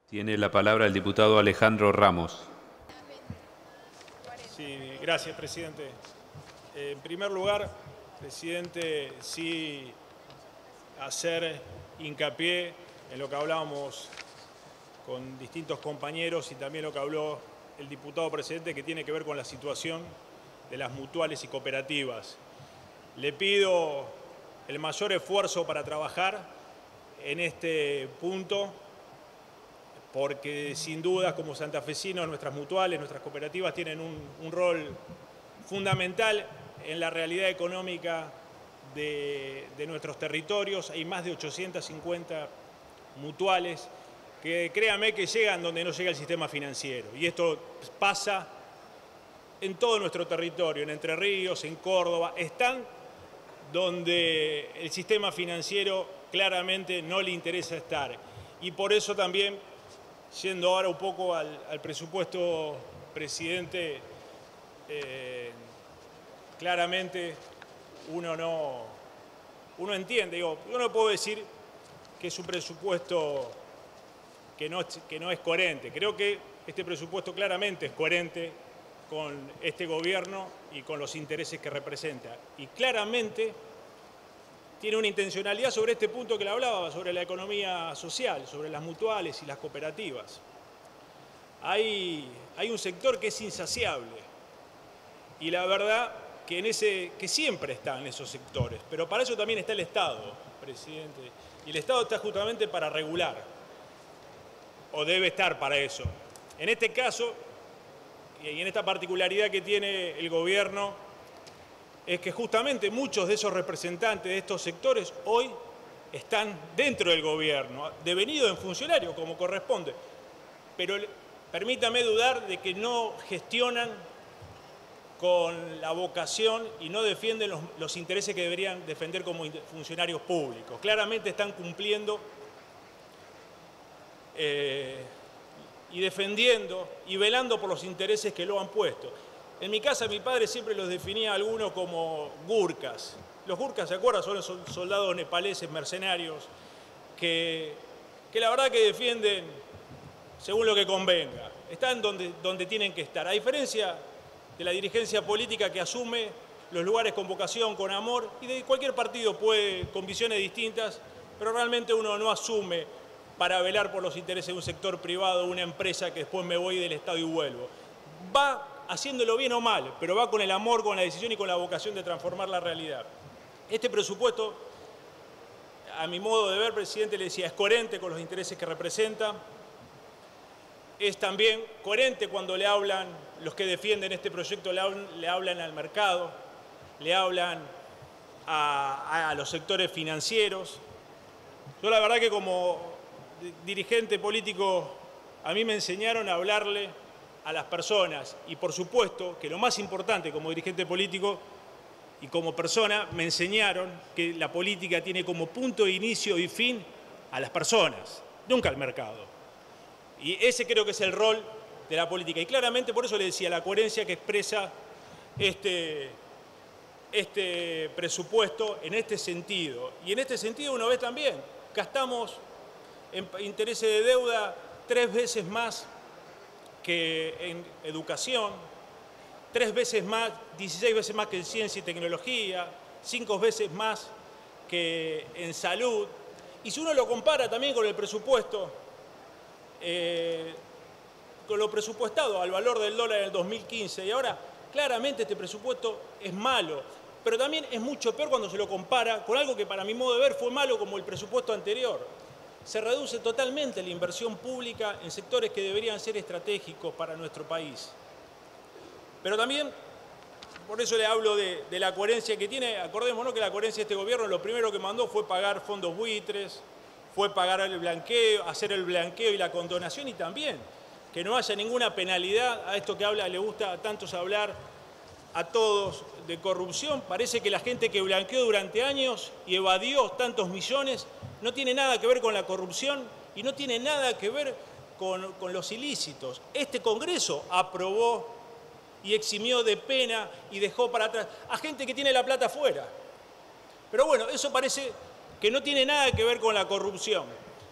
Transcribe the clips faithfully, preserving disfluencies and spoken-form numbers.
Tiene la palabra el diputado Alejandro Ramos. Sí, gracias, presidente. En primer lugar, presidente, sí hacer hincapié en lo que hablábamos con distintos compañeros y también lo que habló el diputado presidente, que tiene que ver con la situación de las mutuales y cooperativas. Le pido el mayor esfuerzo para trabajar en este punto, porque sin duda como santafesinos nuestras mutuales, nuestras cooperativas tienen un, un rol fundamental en la realidad económica de, de nuestros territorios. Hay más de ochocientas cincuenta mutuales que, créame, que llegan donde no llega el sistema financiero. Y esto pasa en todo nuestro territorio, en Entre Ríos, en Córdoba. Están donde el sistema financiero claramente no le interesa estar. Y por eso también, yendo ahora un poco al, al presupuesto, presidente, eh, claramente uno no uno entiende, digo, yo no puedo decir que es un presupuesto que no, que no es coherente. Creo que este presupuesto claramente es coherente con este gobierno y con los intereses que representa. Y claramente tiene una intencionalidad sobre este punto que le hablaba, sobre la economía social, sobre las mutuales y las cooperativas. Hay, hay un sector que es insaciable y la verdad que, en ese, que siempre está en esos sectores, pero para eso también está el Estado, presidente. Y el Estado está justamente para regular, o debe estar para eso. En este caso, y en esta particularidad que tiene el gobierno, es que justamente muchos de esos representantes de estos sectores hoy están dentro del gobierno, devenidos en funcionarios como corresponde. Pero permítame dudar de que no gestionan con la vocación y no defienden los, los intereses que deberían defender como funcionarios públicos. Claramente están cumpliendo eh, y defendiendo y velando por los intereses que lo han puesto. En mi casa mi padre siempre los definía a algunos como gurkas. Los gurkas, ¿se acuerdan? Son los soldados nepaleses, mercenarios, que, que la verdad que defienden según lo que convenga. Están donde, donde tienen que estar. A diferencia de la dirigencia política que asume los lugares con vocación, con amor, y de cualquier partido puede, con visiones distintas, pero realmente uno no asume para velar por los intereses de un sector privado, una empresa que después me voy del Estado y vuelvo. Va haciéndolo bien o mal, pero va con el amor, con la decisión y con la vocación de transformar la realidad. Este presupuesto, a mi modo de ver, presidente, le decía, es coherente con los intereses que representa, es también coherente cuando le hablan, los que defienden este proyecto le hablan, le hablan al mercado, le hablan a, a los sectores financieros. Yo la verdad que como dirigente político a mí me enseñaron a hablarle a las personas y por supuesto que lo más importante como dirigente político y como persona me enseñaron que la política tiene como punto de inicio y fin a las personas, nunca al mercado. Y ese creo que es el rol de la política. Y claramente por eso le decía la coherencia que expresa este, este presupuesto en este sentido. Y en este sentido uno ve también, gastamos en intereses de deuda tres veces más que en educación, tres veces más, dieciséis veces más que en ciencia y tecnología, cinco veces más que en salud. Y si uno lo compara también con el presupuesto, eh, con lo presupuestado al valor del dólar en el dos mil quince, y ahora claramente este presupuesto es malo, pero también es mucho peor cuando se lo compara con algo que para mi modo de ver fue malo como el presupuesto anterior. Se reduce totalmente la inversión pública en sectores que deberían ser estratégicos para nuestro país. Pero también, por eso le hablo de, de la coherencia que tiene. Acordémonos que la coherencia de este gobierno lo primero que mandó fue pagar fondos buitres, fue pagar el blanqueo, hacer el blanqueo y la condonación, y también que no haya ninguna penalidad a esto que habla, le gusta a tantos hablar a todos de corrupción. Parece que la gente que blanqueó durante años y evadió tantos millones no tiene nada que ver con la corrupción y no tiene nada que ver con, con los ilícitos. Este Congreso aprobó y eximió de pena y dejó para atrás a gente que tiene la plata afuera. Pero bueno, eso parece que no tiene nada que ver con la corrupción.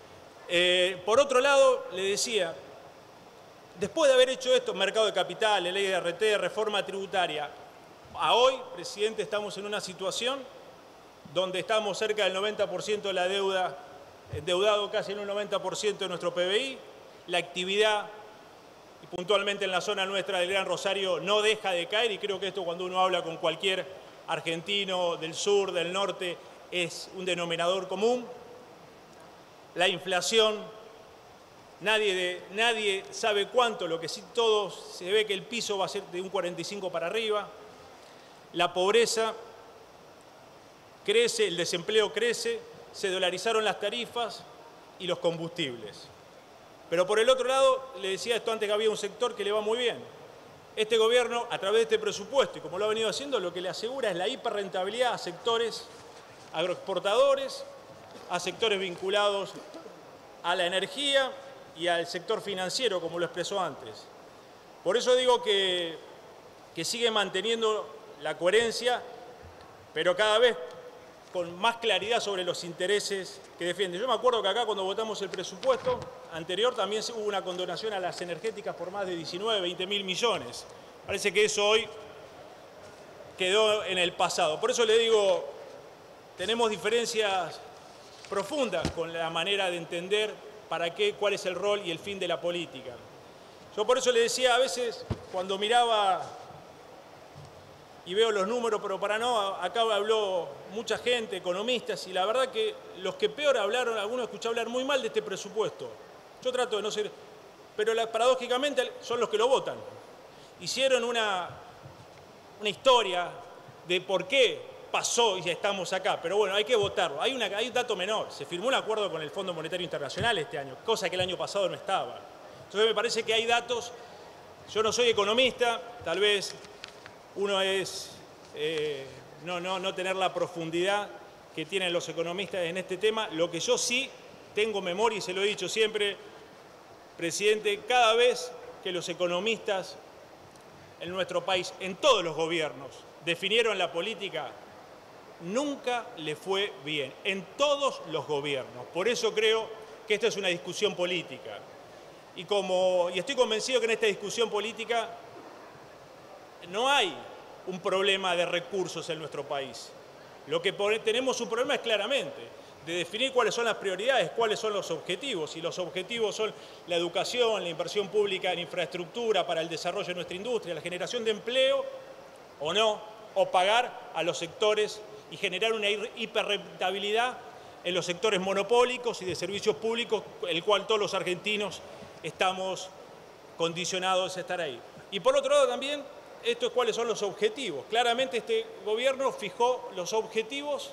Eh, por otro lado, le decía, después de haber hecho esto, mercado de capitales, ley de R T, reforma tributaria, a hoy, presidente, estamos en una situación donde estamos cerca del noventa por ciento de la deuda, endeudado casi en un noventa por ciento de nuestro P B I, la actividad, y puntualmente en la zona nuestra del Gran Rosario, no deja de caer, y creo que esto cuando uno habla con cualquier argentino del sur, del norte, es un denominador común. La inflación, nadie, de, nadie sabe cuánto, lo que sí todos se ve que el piso va a ser de un cuarenta y cinco para arriba. La pobreza crece, el desempleo crece, se dolarizaron las tarifas y los combustibles. Pero por el otro lado, le decía esto antes, que había un sector que le va muy bien. Este gobierno, a través de este presupuesto, y como lo ha venido haciendo, lo que le asegura es la hiperrentabilidad a sectores agroexportadores, a sectores vinculados a la energía y al sector financiero, como lo expresó antes. Por eso digo que, que sigue manteniendo la coherencia, pero cada vez con más claridad sobre los intereses que defiende. Yo me acuerdo que acá cuando votamos el presupuesto anterior también hubo una condonación a las energéticas por más de diecinueve, veinte mil millones. Parece que eso hoy quedó en el pasado. Por eso le digo, tenemos diferencias profundas con la manera de entender para qué, cuál es el rol y el fin de la política. Yo por eso le decía, a veces cuando miraba y veo los números, pero para no, acá habló mucha gente, economistas, y la verdad que los que peor hablaron, algunos escuché hablar muy mal de este presupuesto. Yo trato de no ser, pero la, paradójicamente son los que lo votan. Hicieron una, una historia de por qué pasó y estamos acá, pero bueno, hay que votarlo. Hay, una, hay un dato menor, se firmó un acuerdo con el Fondo Monetario Internacional este año, cosa que el año pasado no estaba. Entonces me parece que hay datos, yo no soy economista, tal vez uno es eh, no, no, no tener la profundidad que tienen los economistas en este tema. Lo que yo sí tengo memoria, y se lo he dicho siempre, presidente, cada vez que los economistas en nuestro país, en todos los gobiernos, definieron la política, nunca le fue bien, en todos los gobiernos. Por eso creo que esta es una discusión política. Y, como, y estoy convencido que en esta discusión política no hay un problema de recursos en nuestro país. Lo que tenemos un problema es claramente de definir cuáles son las prioridades, cuáles son los objetivos. Y los objetivos son la educación, la inversión pública en infraestructura para el desarrollo de nuestra industria, la generación de empleo o no, o pagar a los sectores y generar una hiperrentabilidad en los sectores monopólicos y de servicios públicos, el cual todos los argentinos estamos condicionados a estar ahí. Y por otro lado también, esto es cuáles son los objetivos. Claramente este gobierno fijó los objetivos,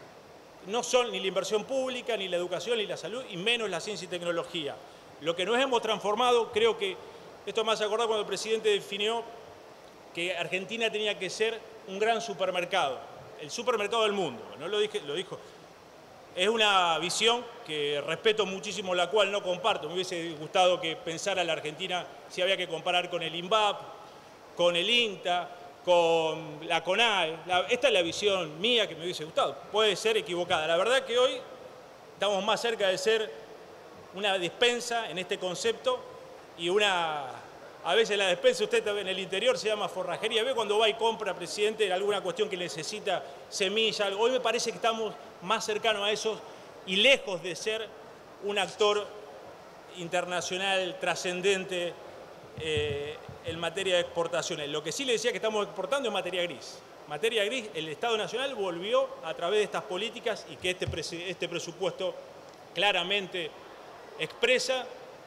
no son ni la inversión pública, ni la educación, ni la salud, y menos la ciencia y tecnología. Lo que nos hemos transformado, creo que, esto me hace acordar cuando el presidente definió que Argentina tenía que ser un gran supermercado, el supermercado del mundo, no lo dije, lo dijo. Es una visión que respeto muchísimo, la cual no comparto. Me hubiese gustado que pensara la Argentina si había que comparar con el INVAP, con el INTA, con la CONAE. La, esta es la visión mía que me hubiese gustado. Puede ser equivocada. La verdad que hoy estamos más cerca de ser una despensa en este concepto y una... A veces la despensa, usted en el interior se llama forrajería. Ve cuando va y compra, presidente, alguna cuestión que necesita semilla, algo. Hoy me parece que estamos más cercanos a eso y lejos de ser un actor internacional trascendente eh, en materia de exportaciones. Lo que sí le decía que estamos exportando es materia gris. Materia gris, el Estado Nacional volvió a través de estas políticas y que este, este presupuesto claramente expresa,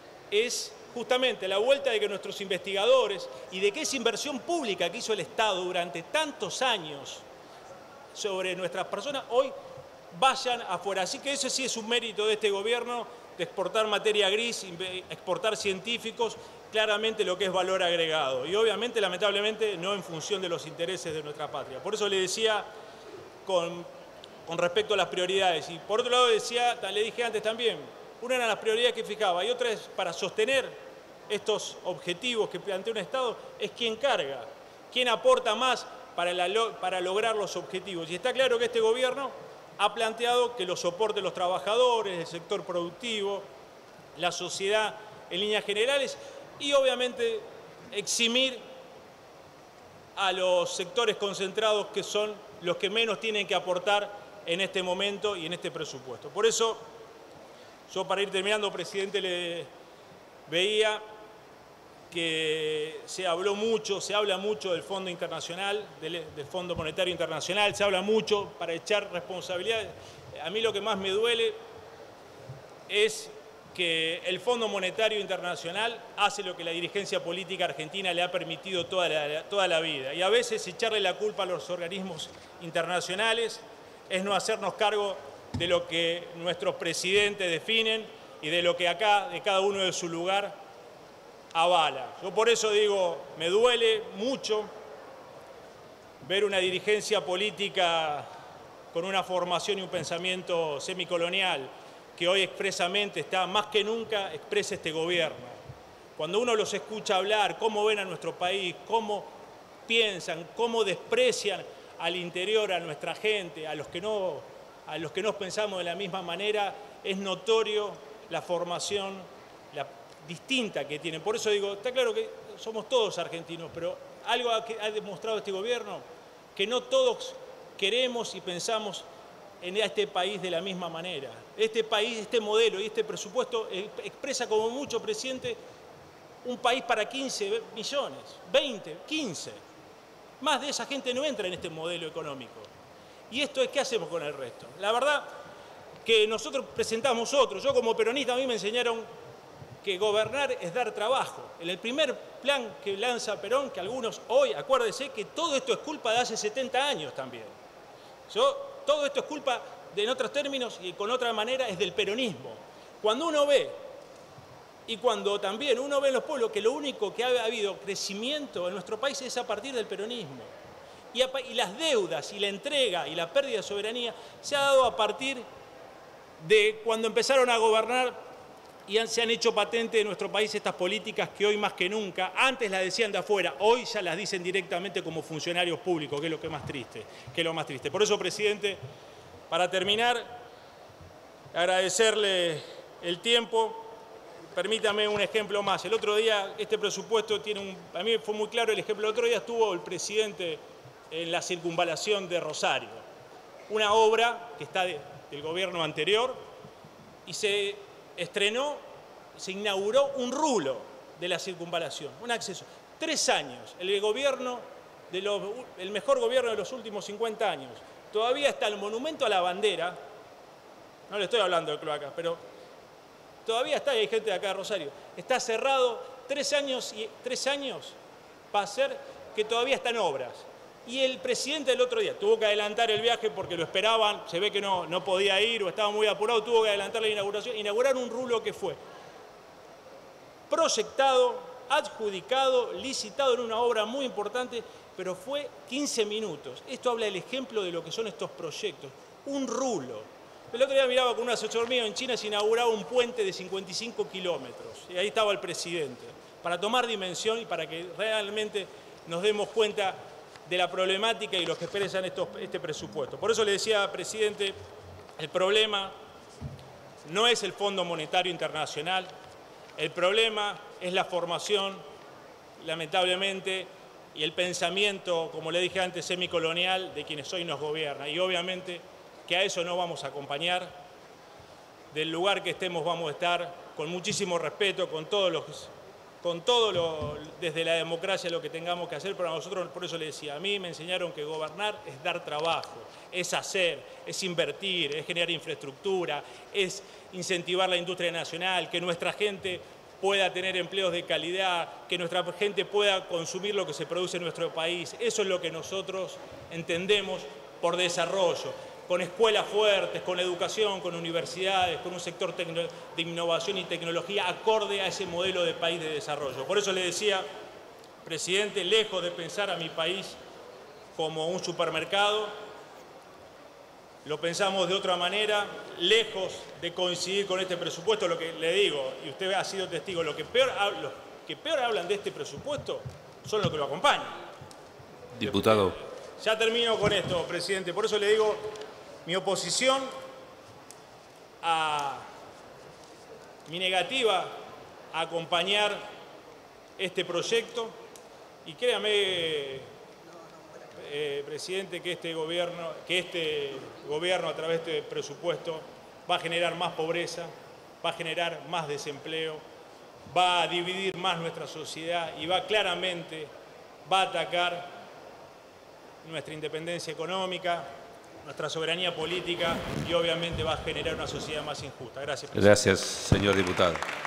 es justamente la vuelta de que nuestros investigadores y de que esa inversión pública que hizo el Estado durante tantos años sobre nuestras personas, hoy vayan afuera. Así que eso sí es un mérito de este gobierno, de exportar materia gris, exportar científicos, claramente lo que es valor agregado. Y obviamente, lamentablemente, no en función de los intereses de nuestra patria. Por eso le decía con, con respecto a las prioridades. Y por otro lado decía, le dije antes también, una de las prioridades que fijaba y otra es para sostener estos objetivos que plantea un Estado, es quién carga, quién aporta más para, la, para lograr los objetivos. Y está claro que este gobierno ha planteado que lo soporten los trabajadores, el sector productivo, la sociedad en líneas generales y obviamente eximir a los sectores concentrados que son los que menos tienen que aportar en este momento y en este presupuesto. Por eso, yo para ir terminando, presidente, le veía que se habló mucho, se habla mucho del Fondo Internacional, del, del Fondo Monetario Internacional, se habla mucho para echar responsabilidades. A mí lo que más me duele es que el Fondo Monetario Internacional hace lo que la dirigencia política argentina le ha permitido toda la, toda la vida. Y a veces echarle la culpa a los organismos internacionales es no hacernos cargo de lo que nuestros presidentes definen y de lo que acá, de cada uno de su lugar, avala. Yo por eso digo, me duele mucho ver una dirigencia política con una formación y un pensamiento semicolonial que hoy expresamente está, más que nunca, expresa este gobierno. Cuando uno los escucha hablar, cómo ven a nuestro país, cómo piensan, cómo desprecian al interior a nuestra gente, a los que no, a los que no pensamos de la misma manera, es notorio la formación la, distinta que tienen. Por eso digo, está claro que somos todos argentinos, pero algo ha, ha demostrado este gobierno, que no todos queremos y pensamos en este país de la misma manera. Este país, este modelo y este presupuesto expresa como mucho, presidente, un país para quince millones, veinte, quince. Más de esa gente no entra en este modelo económico. Y esto es, ¿qué hacemos con el resto? La verdad que nosotros presentamos otro. Yo como peronista a mí me enseñaron que gobernar es dar trabajo. En el primer plan que lanza Perón, que algunos hoy, acuérdense que todo esto es culpa de hace setenta años también. Yo, todo esto es culpa, de, en otros términos y con otra manera, es del peronismo. Cuando uno ve, y cuando también uno ve en los pueblos que lo único que ha habido crecimiento en nuestro país es a partir del peronismo. Y, a, y las deudas y la entrega y la pérdida de soberanía se ha dado a partir de cuando empezaron a gobernar y han, se han hecho patente en nuestro país estas políticas que hoy más que nunca, antes las decían de afuera, hoy ya las dicen directamente como funcionarios públicos, que es lo que es más triste, que es lo más triste. Por eso, presidente, para terminar, agradecerle el tiempo. Permítame un ejemplo más. El otro día, este presupuesto tiene un... A mí fue muy claro el ejemplo. El otro día estuvo el presidente en la circunvalación de Rosario. Una obra que está de, del gobierno anterior y se estrenó, se inauguró un rulo de la circunvalación, un acceso. Tres años, el gobierno, de los, el mejor gobierno de los últimos cincuenta años. Todavía está el monumento a la bandera, no le estoy hablando de cloacas, pero todavía está, y hay gente de acá de Rosario, está cerrado tres años, y tres años va a ser que todavía está en obras. Y el presidente el otro día tuvo que adelantar el viaje porque lo esperaban, se ve que no, no podía ir o estaba muy apurado, tuvo que adelantar la inauguración, inaugurar un rulo que fue proyectado, adjudicado, licitado en una obra muy importante, pero fue quince minutos. Esto habla del ejemplo de lo que son estos proyectos. Un rulo. El otro día miraba con un asesor mío, en China se inauguraba un puente de cincuenta y cinco kilómetros. Y ahí estaba el presidente, para tomar dimensión y para que realmente nos demos cuenta de la problemática y lo que expresan estos, este presupuesto. Por eso le decía, presidente, el problema no es el Fondo Monetario Internacional, el problema es la formación, lamentablemente, y el pensamiento, como le dije antes, semicolonial de quienes hoy nos gobiernan. Y obviamente que a eso no vamos a acompañar. Del lugar que estemos vamos a estar con muchísimo respeto, con todos los... con todo lo, desde la democracia lo que tengamos que hacer, pero a nosotros, por eso le decía, a mí me enseñaron que gobernar es dar trabajo, es hacer, es invertir, es generar infraestructura, es incentivar la industria nacional, que nuestra gente pueda tener empleos de calidad, que nuestra gente pueda consumir lo que se produce en nuestro país. Eso es lo que nosotros entendemos por desarrollo. Con escuelas fuertes, con educación, con universidades, con un sector de innovación y tecnología acorde a ese modelo de país de desarrollo. Por eso le decía, presidente, lejos de pensar a mi país como un supermercado, lo pensamos de otra manera, lejos de coincidir con este presupuesto, lo que le digo, y usted ha sido testigo, lo que peor, los que peor hablan de este presupuesto son los que lo acompañan. Diputado. Ya termino con esto, presidente, por eso le digo... Mi oposición a, mi negativa a acompañar este proyecto y créame, eh, presidente, que este gobierno, que este gobierno a través de este presupuesto va a generar más pobreza, va a generar más desempleo, va a dividir más nuestra sociedad y va claramente, va a atacar nuestra independencia económica, nuestra soberanía política y obviamente va a generar una sociedad más injusta. Gracias, presidente. Gracias, señor diputado.